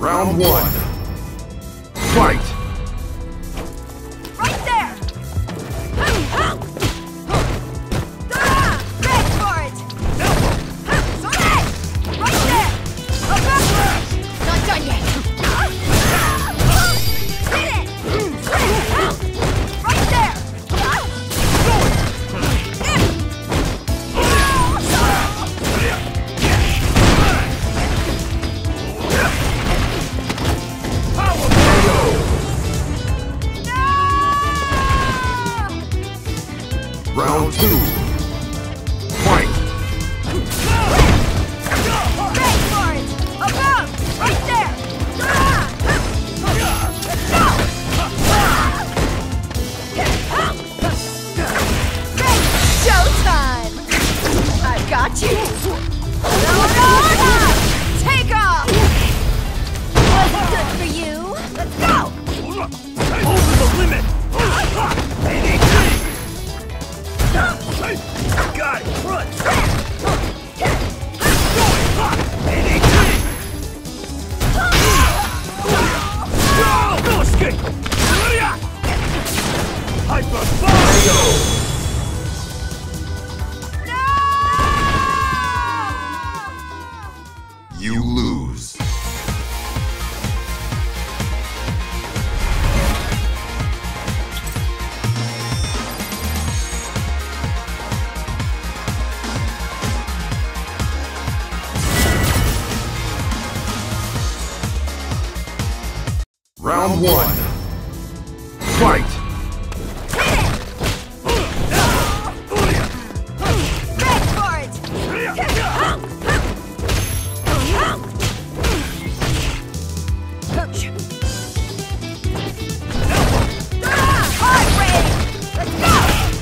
Round one. Fight! Right there! Ready for it! Right there! Not done yet! Hit it! Right there! Round two. Fight! Ready for it! Above! Right there! Showtime! I've got you! Take off! Wasn't good for you! Let's go! Over the limit! Got it! Front! No escape! Hyper fire! You lose. Round one. Fight! Ready for it! Hard raid! Let's go!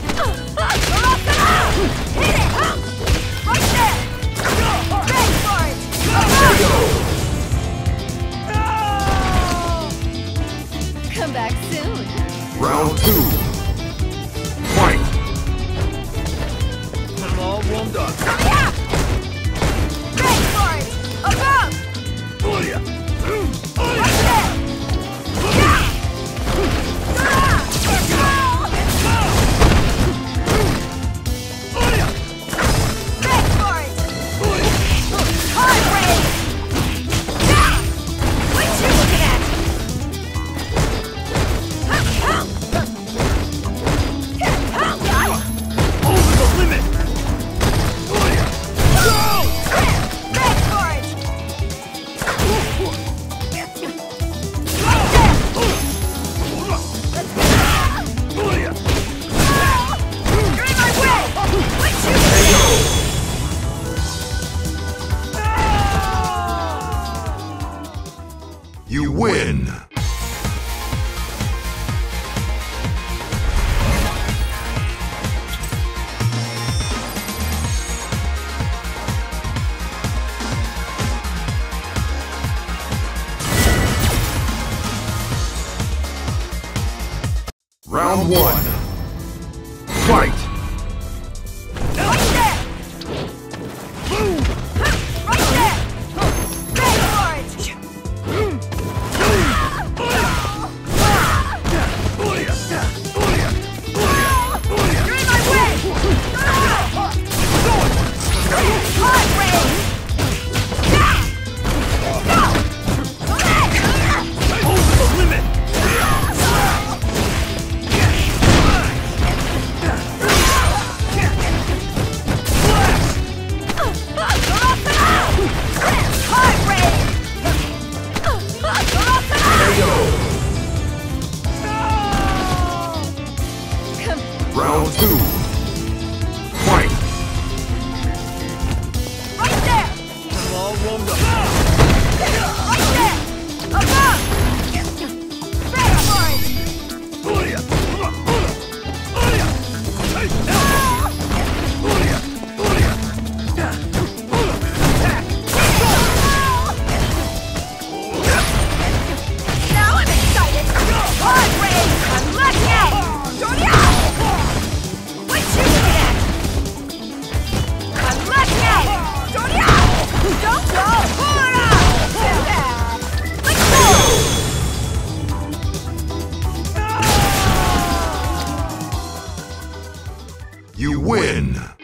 Hit it! Right there! Ready for it! Come back soon! Round two. Fight! I'm all warmed up. Yeah! Ready for it! Above! Right there! Yeah! Ready for it! Hard raid! Yeah! What you looking at? Over the limit! Ready for it! Right there! You're in my way! What you You win. Round one. Fight! Right there! Right there! Ready for it! You're in my way! Hard raid! Over the limit! win!